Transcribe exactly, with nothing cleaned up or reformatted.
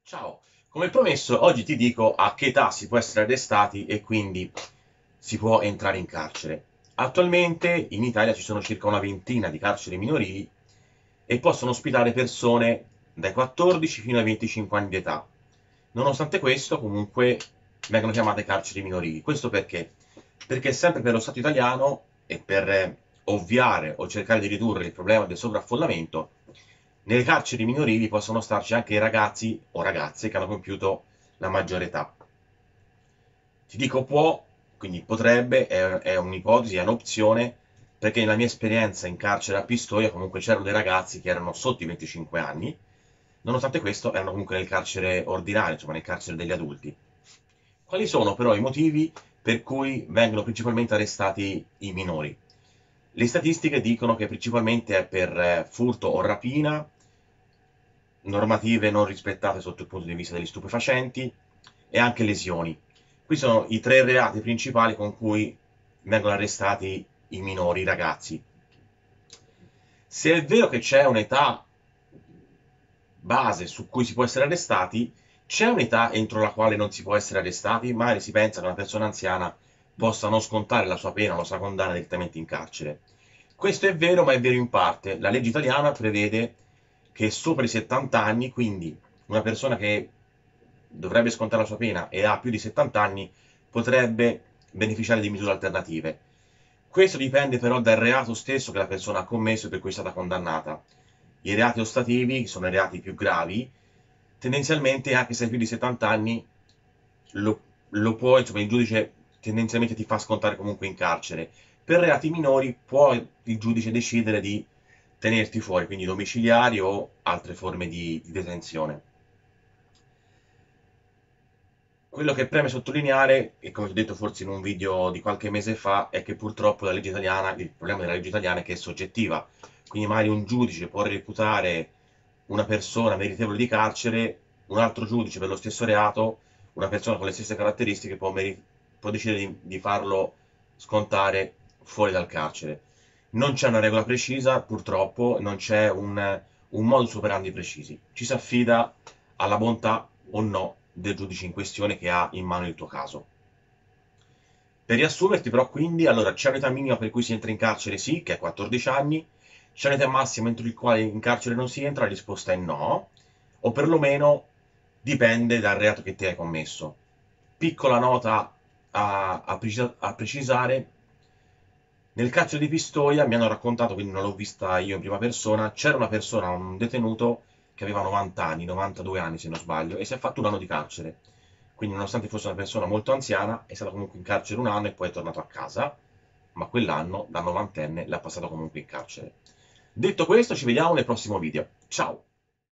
Ciao, come promesso, oggi ti dico a che età si può essere arrestati e quindi si può entrare in carcere. Attualmente in Italia ci sono circa una ventina di carceri minorili e possono ospitare persone dai quattordici fino ai venticinque anni di età. Nonostante questo, comunque, vengono chiamate carceri minorili. Questo perché? Perché sempre per lo Stato italiano e per eh, ovviare o cercare di ridurre il problema del sovraffollamento, nelle carceri minorili possono starci anche i ragazzi o ragazze che hanno compiuto la maggiore età. Ti dico può, quindi potrebbe, è, è un'ipotesi, è un'opzione, perché nella mia esperienza in carcere a Pistoia comunque c'erano dei ragazzi che erano sotto i venticinque anni, nonostante questo erano comunque nel carcere ordinario, insomma nel carcere degli adulti. Quali sono però i motivi per cui vengono principalmente arrestati i minori? Le statistiche dicono che principalmente è per eh, furto o rapina, normative non rispettate sotto il punto di vista degli stupefacenti e anche lesioni. Questi sono i tre reati principali con cui vengono arrestati i minori, i ragazzi. Se è vero che c'è un'età base su cui si può essere arrestati, c'è un'età entro la quale non si può essere arrestati? Magari si pensa che una persona anziana possa non scontare la sua pena o la sua condanna direttamente in carcere. Questo è vero, ma è vero in parte. La legge italiana prevede che sopra i settanta anni, quindi una persona che dovrebbe scontare la sua pena e ha più di settanta anni, potrebbe beneficiare di misure alternative. Questo dipende però dal reato stesso che la persona ha commesso e per cui è stata condannata. I reati ostativi, che sono i reati più gravi, tendenzialmente anche se hai più di settanta anni lo, lo può, insomma il giudice tendenzialmente ti fa scontare comunque in carcere. Per reati minori può il giudice decidere di tenerti fuori, quindi domiciliari o altre forme di, di detenzione. Quello che preme sottolineare, e come ti ho detto forse in un video di qualche mese fa, è che purtroppo la legge italiana, il problema della legge italiana è che è soggettiva, quindi magari un giudice può reputare una persona meritevole di carcere, un altro giudice per lo stesso reato, una persona con le stesse caratteristiche può, meri- può decidere di, di farlo scontare fuori dal carcere. Non c'è una regola precisa, purtroppo, non c'è un, un modus operandi precisi. Ci si affida alla bontà o no del giudice in questione che ha in mano il tuo caso. Per riassumerti però quindi, allora c'è un'età minima per cui si entra in carcere sì, che è quattordici anni, c'è un'età massima entro il quale in carcere non si entra, la risposta è no, o perlomeno dipende dal reato che ti hai commesso. Piccola nota a, a, precisa- a precisare, nel carcere di Pistoia mi hanno raccontato, quindi non l'ho vista io in prima persona, c'era una persona, un detenuto che aveva novanta anni, novantadue anni se non sbaglio, e si è fatto un anno di carcere. Quindi nonostante fosse una persona molto anziana, è stato comunque in carcere un anno e poi è tornato a casa, ma quell'anno da novantenne l'ha passato comunque in carcere. Detto questo, ci vediamo nel prossimo video. Ciao!